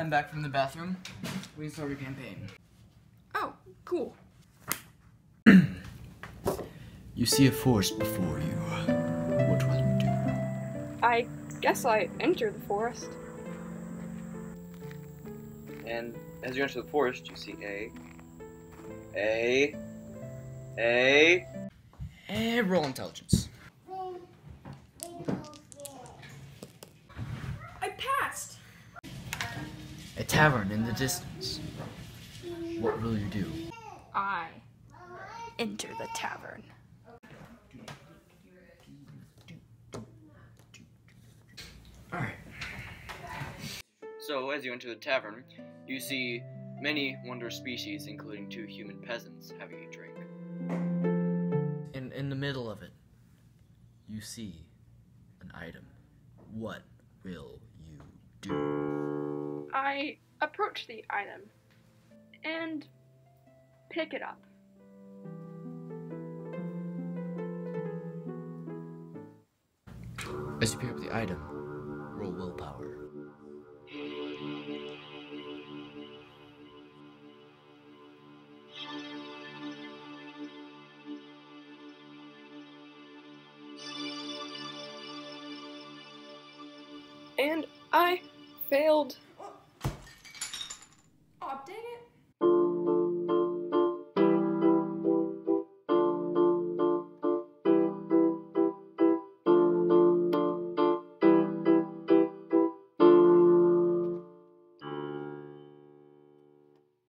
I'm back from the bathroom. We can start our campaign. Oh, cool. You see a forest before you. What will you do? I guess I enter the forest. And as you enter the forest, you see And roll intelligence. I passed! A tavern in the distance. What will you do? I enter the tavern. Alright. So, as you enter the tavern, you see many wondrous species, including 2 human peasants, having a drink. In the middle of it, you see an item. What will you do? I approach the item and pick it up. As you pick up the item, roll willpower. And I failed.